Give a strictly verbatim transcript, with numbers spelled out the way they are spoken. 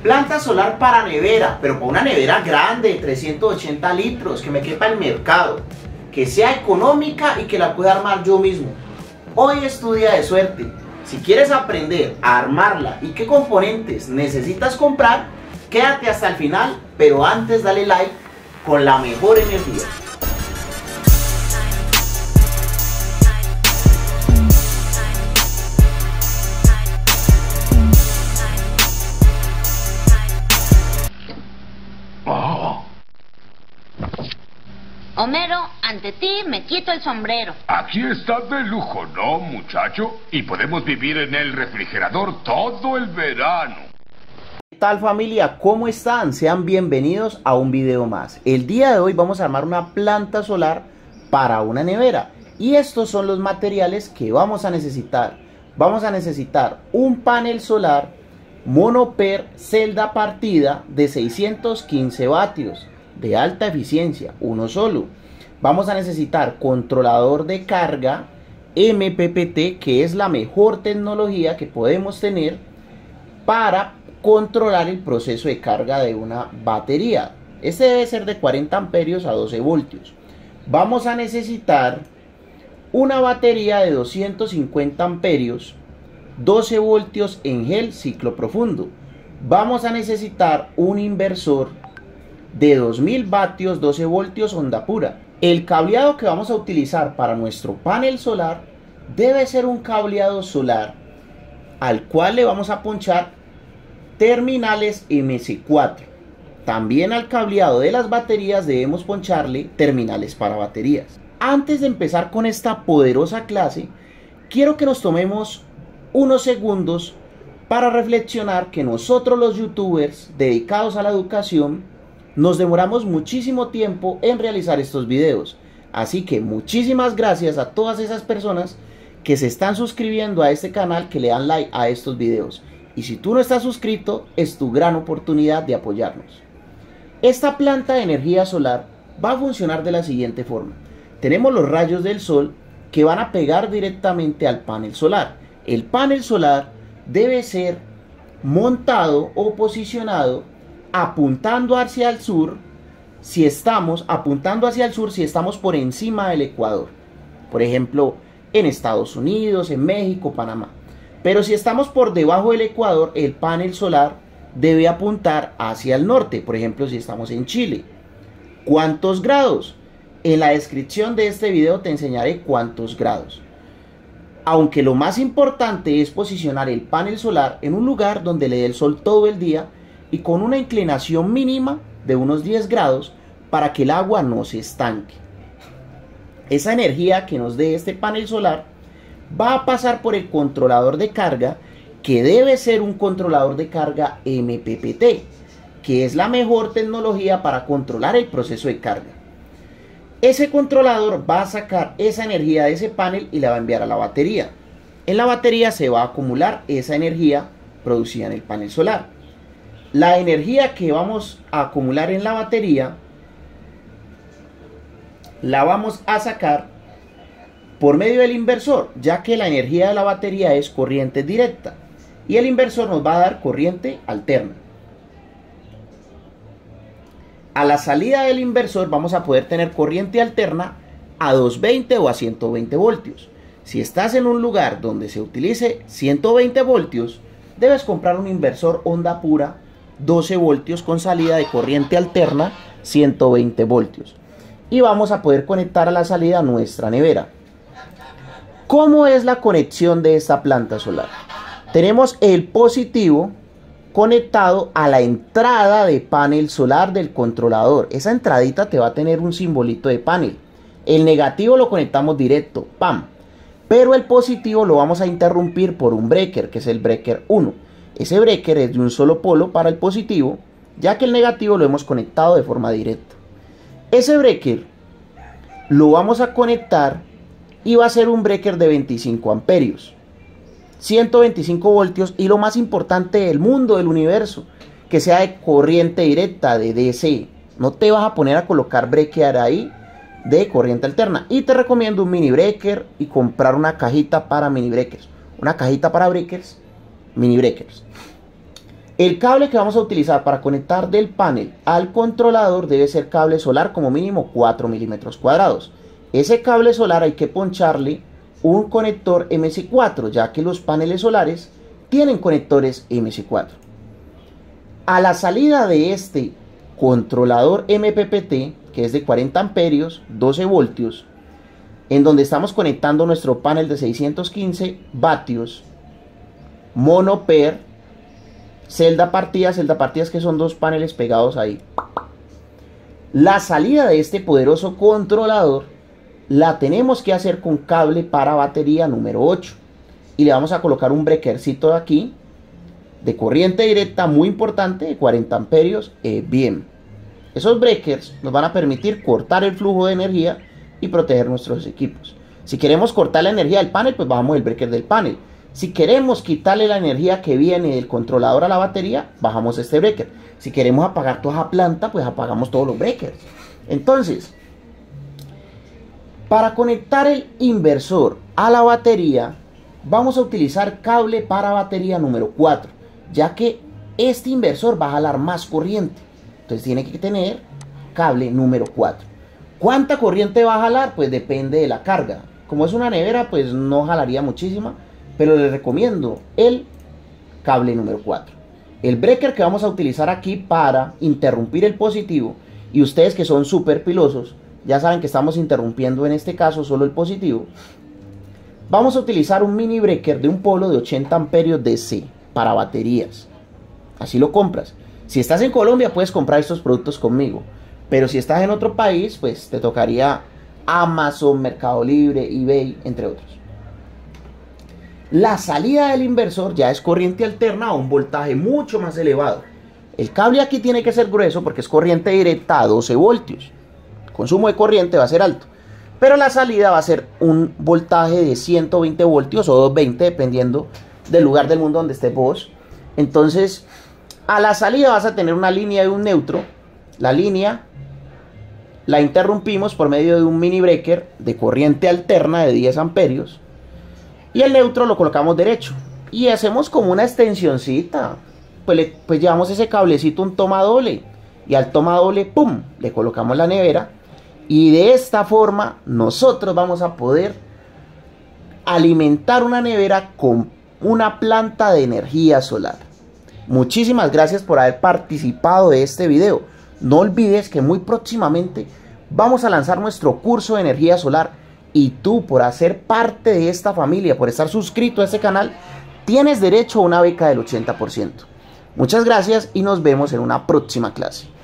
Planta solar para nevera, pero para una nevera grande, trescientos ochenta litros, que me quepa el mercado, que sea económica y que la pueda armar yo mismo. Hoy es tu día de suerte. Si quieres aprender a armarla y qué componentes necesitas comprar, quédate hasta el final, pero antes dale like con la mejor energía. Homero, ante ti me quito el sombrero. Aquí está de lujo, ¿no, muchacho? Y podemos vivir en el refrigerador todo el verano. ¿Qué tal, familia? ¿Cómo están? Sean bienvenidos a un video más. El día de hoy vamos a armar una planta solar para una nevera. Y estos son los materiales que vamos a necesitar. Vamos a necesitar un panel solar Monoper celda partida de seiscientos quince vatios. De alta eficiencia, uno solo. Vamos a necesitar controlador de carga M P P T, que es la mejor tecnología que podemos tener para controlar el proceso de carga de una batería. Este debe ser de cuarenta amperios a doce voltios. Vamos a necesitar una batería de doscientos cincuenta amperios, doce voltios en gel ciclo profundo. Vamos a necesitar un inversor de dos mil vatios, doce voltios, onda pura. El cableado que vamos a utilizar para nuestro panel solar debe ser un cableado solar al cual le vamos a ponchar terminales M C cuatro. También al cableado de las baterías debemos poncharle terminales para baterías. Antes de empezar con esta poderosa clase, quiero que nos tomemos unos segundos para reflexionar que nosotros, los youtubers dedicados a la educación, nos demoramos muchísimo tiempo en realizar estos videos. Así que muchísimas gracias a todas esas personas que se están suscribiendo a este canal, que le dan like a estos videos. Y si tú no estás suscrito, es tu gran oportunidad de apoyarnos. Esta planta de energía solar va a funcionar de la siguiente forma. Tenemos los rayos del sol que van a pegar directamente al panel solar. El panel solar debe ser montado o posicionado apuntando hacia el sur, si estamos apuntando hacia el sur, si estamos por encima del ecuador. Por ejemplo, en Estados Unidos, en México, Panamá. Pero si estamos por debajo del ecuador, el panel solar debe apuntar hacia el norte. Por ejemplo, si estamos en Chile. ¿Cuántos grados? En la descripción de este video te enseñaré cuántos grados. Aunque lo más importante es posicionar el panel solar en un lugar donde le dé el sol todo el día y con una inclinación mínima de unos diez grados para que el agua no se estanque. Esa energía que nos dé este panel solar va a pasar por el controlador de carga, que debe ser un controlador de carga M P P T, que es la mejor tecnología para controlar el proceso de carga. Ese controlador va a sacar esa energía de ese panel y la va a enviar a la batería. En la batería se va a acumular esa energía producida en el panel solar. La energía que vamos a acumular en la batería la vamos a sacar por medio del inversor, ya que la energía de la batería es corriente directa y el inversor nos va a dar corriente alterna. A la salida del inversor vamos a poder tener corriente alterna a doscientos veinte o a ciento veinte voltios. Si estás en un lugar donde se utilice ciento veinte voltios, debes comprar un inversor onda pura doce voltios con salida de corriente alterna ciento veinte voltios. Y vamos a poder conectar a la salida nuestra nevera. ¿Cómo es la conexión de esta planta solar? Tenemos el positivo conectado a la entrada de panel solar del controlador. Esa entradita te va a tener un simbolito de panel. El negativo lo conectamos directo, ¡pam! Pero el positivo lo vamos a interrumpir por un breaker, que es el breaker uno. Ese breaker es de un solo polo para el positivo, ya que el negativo lo hemos conectado de forma directa. Ese breaker lo vamos a conectar y va a ser un breaker de veinticinco amperios, ciento veinticinco voltios, y lo más importante del mundo, del universo, que sea de corriente directa, de D C. No te vas a poner a colocar breaker ahí de corriente alterna. Y te recomiendo un mini breaker y comprar una cajita para mini breakers. Una cajita para breakers, mini breakers. El cable que vamos a utilizar para conectar del panel al controlador debe ser cable solar como mínimo cuatro milímetros cuadrados. Ese cable solar hay que poncharle un conector M C cuatro, ya que los paneles solares tienen conectores M C cuatro. A la salida de este controlador M P P T, que es de cuarenta amperios, doce voltios, en donde estamos conectando nuestro panel de seiscientos quince vatios, mono per, celda partida, celda partidas que son dos paneles pegados ahí. La salida de este poderoso controlador la tenemos que hacer con cable para batería número ocho. Y le vamos a colocar un breakercito de aquí, de corriente directa, muy importante, de cuarenta amperios, eh, bien. Esos breakers nos van a permitir cortar el flujo de energía y proteger nuestros equipos. Si queremos cortar la energía del panel, pues bajamos el breaker del panel. Si queremos quitarle la energía que viene del controlador a la batería, bajamos este breaker. Si queremos apagar toda la planta, pues apagamos todos los breakers. Entonces, para conectar el inversor a la batería, vamos a utilizar cable para batería número cuatro, ya que este inversor va a jalar más corriente. Entonces tiene que tener cable número cuatro. ¿Cuánta corriente va a jalar? Pues depende de la carga. Como es una nevera, pues no jalaría muchísima, pero les recomiendo el cable número cuatro. El breaker que vamos a utilizar aquí para interrumpir el positivo, y ustedes que son súper pilosos, ya saben que estamos interrumpiendo en este caso solo el positivo. Vamos a utilizar un mini breaker de un polo de ochenta amperios D C para baterías. Así lo compras. Si estás en Colombia puedes comprar estos productos conmigo, pero si estás en otro país, pues te tocaría Amazon, Mercado Libre, eBay, entre otros. La salida del inversor ya es corriente alterna a un voltaje mucho más elevado. El cable aquí tiene que ser grueso porque es corriente directa a doce voltios. El consumo de corriente va a ser alto, pero la salida va a ser un voltaje de ciento veinte voltios o doscientos veinte, dependiendo del lugar del mundo donde estés vos. Entonces, a la salida vas a tener una línea y un neutro. La línea la interrumpimos por medio de un mini breaker de corriente alterna de diez amperios. Y el neutro lo colocamos derecho. Y hacemos como una extensioncita. Pues, le, pues llevamos ese cablecito, un toma doble. Y al toma doble, ¡pum!, le colocamos la nevera. Y de esta forma nosotros vamos a poder alimentar una nevera con una planta de energía solar. Muchísimas gracias por haber participado de este video. No olvides que muy próximamente vamos a lanzar nuestro curso de energía solar. Y tú, por hacer parte de esta familia, por estar suscrito a este canal, tienes derecho a una beca del ochenta por ciento. Muchas gracias y nos vemos en una próxima clase.